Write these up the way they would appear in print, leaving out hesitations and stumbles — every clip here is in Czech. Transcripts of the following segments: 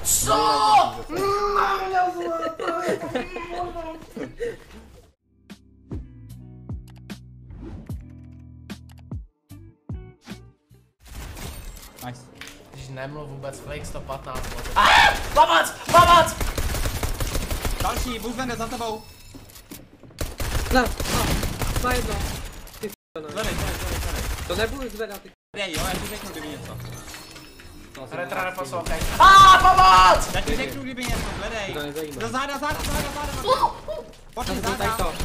Co? Nice. Když nemluv vůbec, Flake 115. Pomoc! Pomoc! Další, Buzvene za tebou. Má jedno. Ty Zvedej. to nebudu zvedat, ty Dej, jo, já ti řeknu, kdyby něco. Retra neposlouchej. Pomoc! Já ti řeknu, kdyby něco, hledej. To nezajímá. Do záda. Pojď Tady záda. to.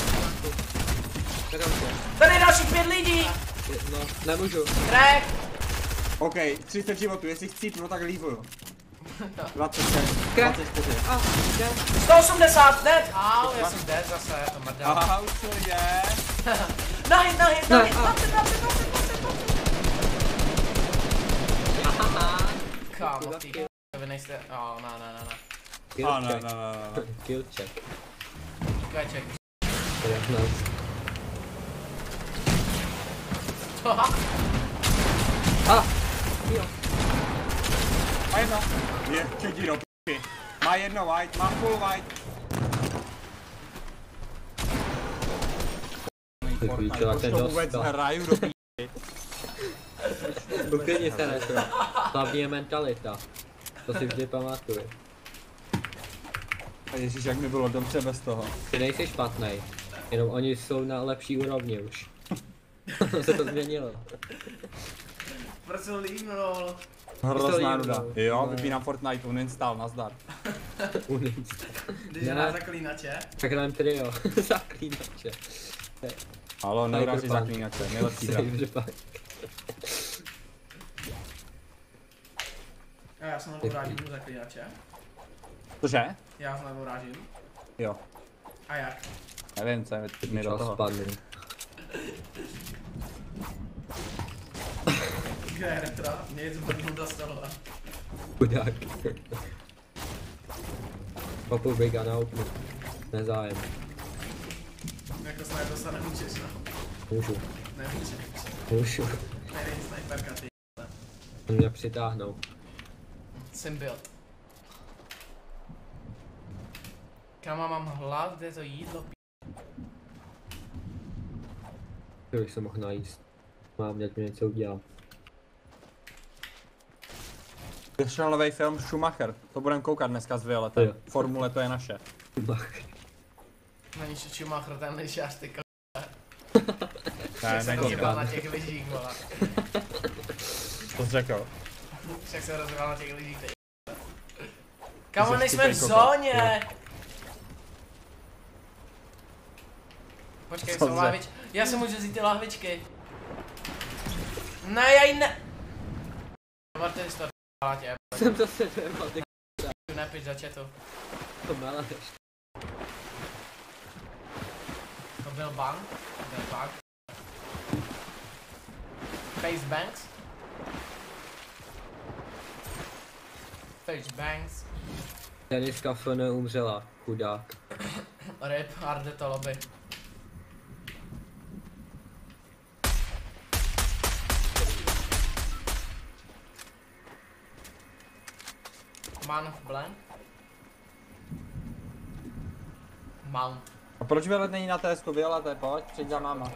Tady je dalších 5 lidí! No, nemůžu. Crack! OK, 30 životů, jestli chcípnu, tak líbuju. 26, Crack. 24. Jde. 180, dead! Au, já jsem dead zase, to mrdá. Aha, už to je. Nahit! Kámo, ty vy nejste, ne. Kill check. Kajček. To je nice. Jo. Má jedno. Je, četí do p***y. Má jedno white, má full white. Už to vůbec hraju do p***y. Uklidni se, Retro. Hlavní je mentalita. To si vždy pamatuju. Ježíš, jak mi bylo dobře bez toho. Ty nejsi špatnej. Jenom oni jsou na lepší úrovni už. Se to změnilo. Proč jsem líbnul? Hrozná nuda. Jo, vypínám Fortnite, uninstall, nazdar. Když hrá zaklínače. Tak jdem trio. Zaklínače. Halo, neuráži zaklínače, nejlepší hra. Já jsem levou rážím do zaklínače. Cože? Já jsem levou rážím. Jo. A jak? Nevím, co je mi do toho. Spadli. Kde je Retra? Mě je zbrnul do stolu. Chudák. Popu Briga na oknu. Nezájem. Jako sniper se nemůžeš, no. Můžu. Nemůžeš. Můžu. Nejde sniperka, ty. Mě přitáhnou. Symbiot. Kama mám hlad, kde je to jídlo, Kdybych se mohl najíst. Mám, ať mi něco udělal. Vyšel nový film Schumacher, to budeme koukat dneska s Violetem. Jo. Formule to je naše. Není Schumacher, ten lyžař, ty k***. Ne, Však se není rozjebal to. na těch lyžích, vole. To jsi řekl. Však se rozjebal na těch lyžích, ty. Kamo, Jsi nejsme v vtipný kokot. zóně! Počkej, Co jsou za- lahvičky. Já si můžu vzít ty lahvičky. Ne, já jí ne... Martin, jsi to d***ala tě. Jsem to seděl, ty Nepiš za chatu. to meleš. To byl bang. To byl bang. Face bangs. Face bangs. Deniska FN umřela, chudák. Rip, arde to lobby. Man blank. Mount. A proč Violet není na TSku? Violete, pojď, přijď za náma.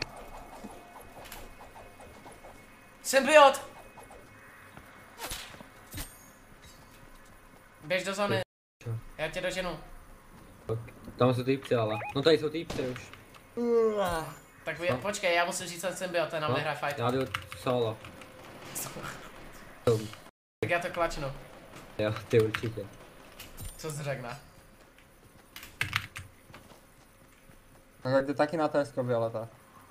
Symbiot! Běž do zóny. Já tě doženu. Tam jsou týpci ale. No tady jsou týpci už. Tak počkej, já musím říct ten symbiot, ten nám No, nehraje fight. já jdu solo. Tak já to klačnu. Jo, ty určitě. Co jsi řekne? Tak jde taky na TSku, Violeta.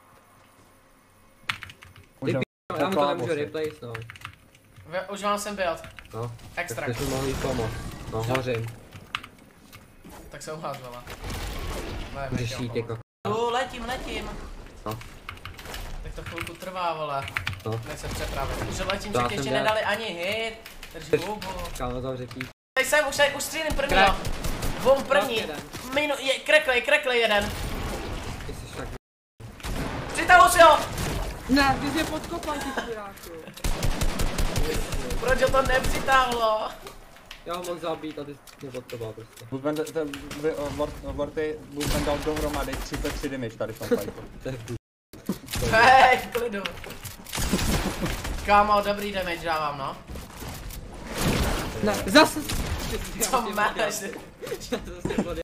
Můžeme Já mu to nemůžu posit. replacenout. Už mám symbiot. No, Extra. tak jsi mi mohli pomoct. No, hořím. Tak se uhlazvala. Ne, Řeší ty koko. letím. No. Tak to chvilku trvá, vole. No. Než se přepravit. Už letím, To já že ti jsem ještě dead. nedali ani hit. Drž hubu. Kámo zavře týp. Tady jsem, už střílím prvního. Bum první. jeden. Kreklej jeden. Ty jsi tak... Přitahuj si ho! Ne, ty jsi mě podkopal, ty chudáku. Proč ho to nepřitáhlo? Já ho mohl zabít a ty jsi mě potřeboval prostě. Vorty Buzman dal dohromady 33 damage tady v tom fightu. To je v Hej, v klidu. Kámo, dobrý damage dávám, no. Ne, zase! Co máš? Zase podjel.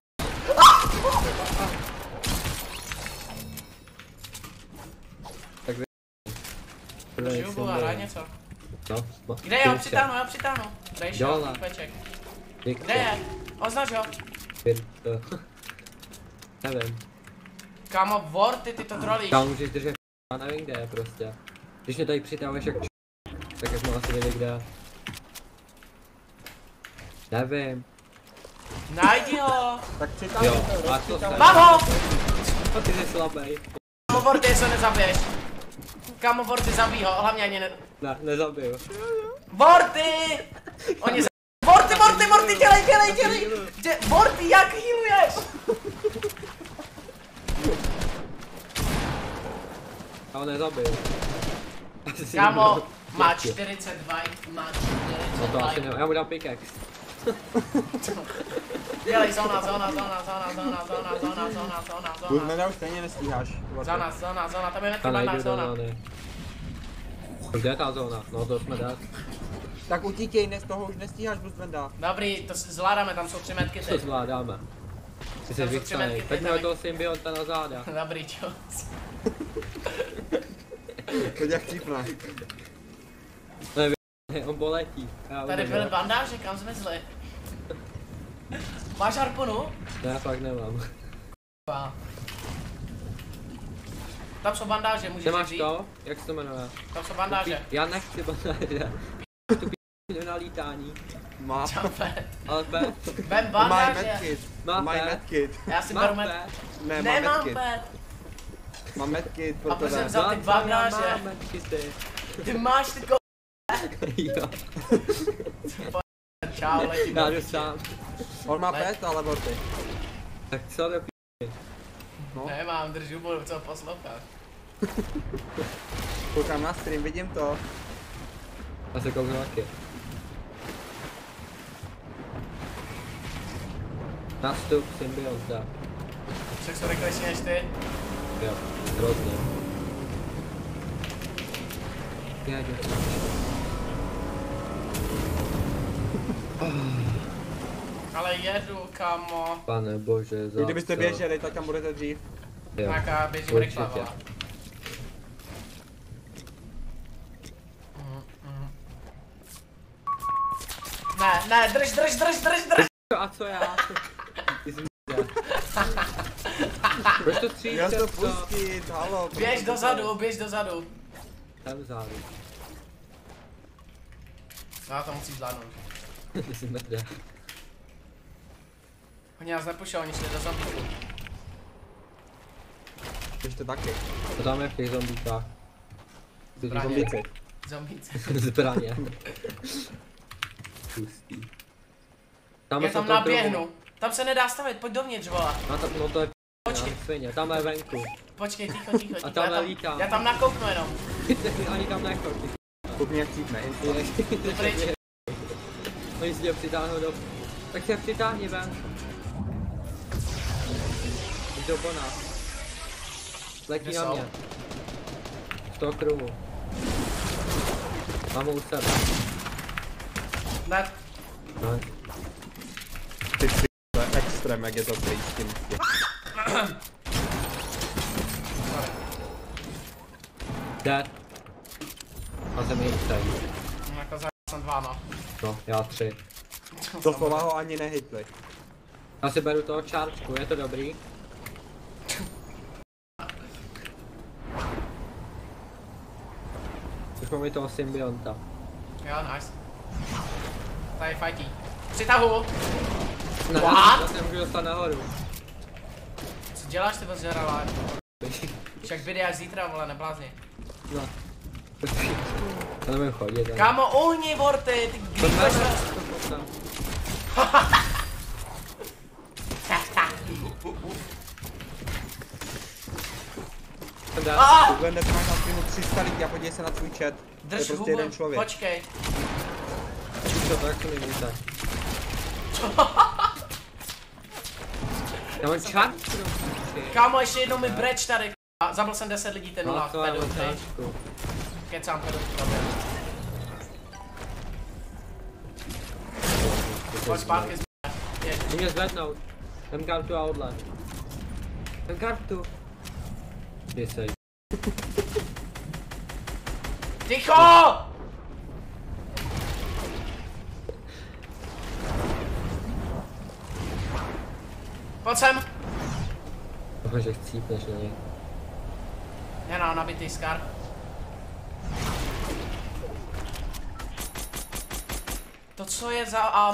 Tak vy... Žubu a daj něco. No, Kde je? Já přitáhnu. Dej Dole. šel, peček. Kde Kde je? Označ ho. Nevím. Kámo, Vorty, ty to trolíš. Tam můžeš držet a nevím kde je prostě. Když mě tady přitahuješ jak tak jak mu asi vědět kde je. Nevím. Najdi ho. Tak přitáhni Jo, to, a to se. Mám ho! A ty jsi slabej. Kámo, Vorty, se nezabiješ. Kámo, Vorty, zabij ho, hlavně ani ne... Ne, nezabiju. Vorty! Oni Vorty, dělej! Vorty, jak healuješ? A ho nezabiju. Kámo, má 42, má No to asi 42. ne, já mu dám pickaxe. Dělej, zóna. Buzmana už stejně nestíháš. Zóna, tam je A netrvaná najdu do zóna. zóny. Kde je ta zóna? No to jsme dát. Tak utíkej, z toho už nestíháš Buzmana. Dobrý, to si zvládáme, tam jsou 3 metky To teď. zvládáme. Ty jsi Tam jsou 3 vychcanej. metky, Tak ty měl tam- toho symbionta na záda. Dobrý, čos. To jak chcípne. On poletí. Já Tady umím, byly jo. bandáže, kam zmizly? Máš harpunu? Ne, fakt nemám. Pa. Tam jsou bandáže, Ty můžeš máš vzít? to? Jak se to jmenuje? Tam jsou bandáže. Já nechci bandáže. Tu p***u na lítání. Má. Čape. Ale pet. Vem Má bandáže. medkit. Má Má pet. medkit. Já si Má beru med... pet. Ne, má Nemám medkit. pet. Mám medkit pro A proč jsem tebe. vzal ty bandáže? Máme ty. Ty máš ty ko... Jo. Čau, letím. Já jdu sám. On má Ne. pet, ale Vorty. Tak co do p***? Nemám, držu, budu co poslouchat. Koukám na stream, vidím to. Já se kouknu taky. Nastup symbionta. Však jsou rychlejší než ty. Jo, hrozně. Já jdu. Ale jedu, kamo. Pane bože, za Kdybyste co? běželi, tak tam budete dřív. Jo. Nějaká běžím Určitě. rychle, vole. Ne, drž. A co já? Ty jsi m***a. Proč to střílíš? Měl jsi to pustit, halo. Běž dozadu. Tam záru. Já to musím zvládnout. Ty jsi mrdá. Oni nás nepušou, oni šli do zombíku. Běžte taky. To tam je v těch zombíkách. Ty Zbraně. zombíci. Zombíci. Zbraně. Pustý. Já jsou tam to naběhnu. Tam se nedá stavit, pojď dovnitř, vole. No, no to je Počkej. svině, tam je venku. Počkej, ticho. A tam lítám. Já tam nakouknu jenom. Ani tam nechoď. Koukni jak cítne. Pryč. Oni si tě přitáhnou do... Tak se přitáhni ven. Jdu po nás. Letí Kde na jsou? mě. Z toho kruhu. Mám ho u sebe. Ne, No. Ty si extrém, jak je to blízký. Dead. A jsem jistý. jako jsem 2, no. No, já 3. To slova ho ani nehitli. Já si beru toho čárčku, je to dobrý? Už mám i toho symbionta. Jo, nice. Tady je fajtí. Přitahu! Ne, What? já se nemůžu dostat nahoru. Co děláš ty bezžeralá? Však vyjde jak zítra, vole, neblázni. No. Já nevím chodit. ale- Kámo, uhni, Vorty, ty To grípeš ne, nás. to potom. Dá. Ah! Google, máš na streamu 300 lidí a podívej se na tvůj chat. To je Drž prostě hubu, jeden člověk. počkej. To tak to nemůže. Já mám čart. Kámo, ještě jednou mi breč tady. A zabil jsem 10 lidí ten nula. No, Pedu, kecám pedu. Pojď zpátky Jdi mě zvednout. Dám kartu a odlev. Dám kartu. Ty sej. Ticho! Pojď sem! Tohle, že chcípneš na něj. Já nabitý Scar. To co je za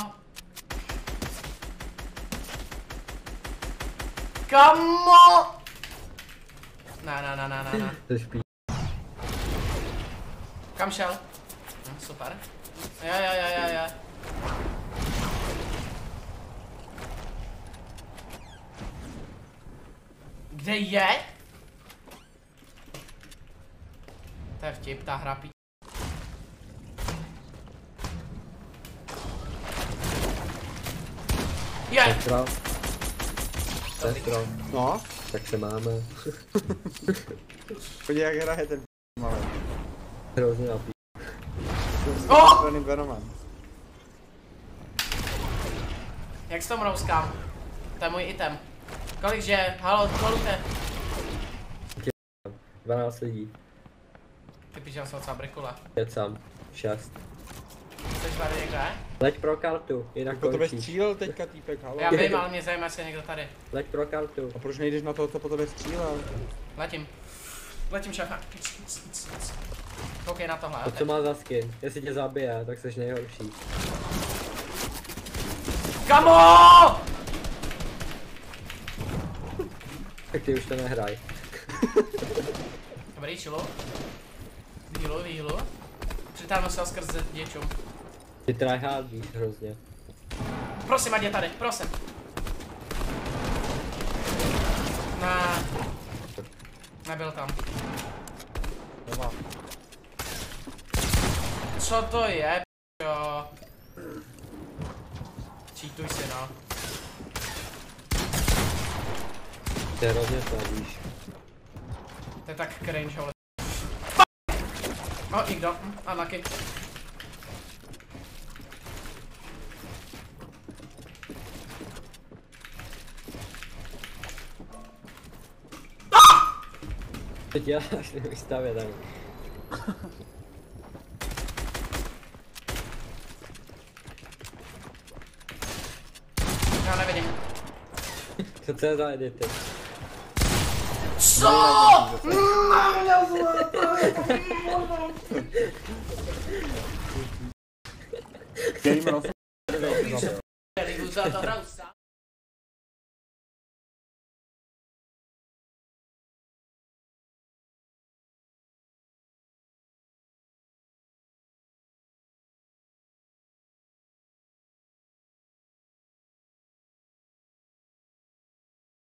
Kamo! Ne. To špí. Kam šel? Super. Jo. Kde je? To je vtip, ta hra pí. Je! Sestro. No, Tak se máme. podívej jak hraje ten malý. Hrozně napí. Oh! Venoman. Jak s tom rouskám? To je můj item. Kolik že? Halo, kolujte. 12 lidí. Ty píšel jsem docela brikula. 5 sám. 6. Chceš tady někdo, je? Leď pro kartu, jinak Po tebe končíš. střílel teďka týpek, halo. Já vím, ale mě zajímá, jestli je někdo tady. Leď pro kartu. A proč nejdeš na toho, co po tebe střílel? Letím šéfa. Koukej na tohle, To co má za skin? Jestli tě zabije, tak jsi nejhorší. Kamo! Tak ty už to nehraj. Dobrý, čilu. Výhlu. Přitáhnu se ho skrze děčům. Ty tryhardíš hrozně. Prosím, ať je tady, prosím. Ne. Nebyl tam. Nemá. Co to je, jo? Cheatuj si, no. Ty hrozně sladíš. To je tak cringe, ale. O, nikdo. Unlucky. Co děláš, nevystavě tady. Já nevidím. Co je za edity? Co? Game of... Za to hraju sám.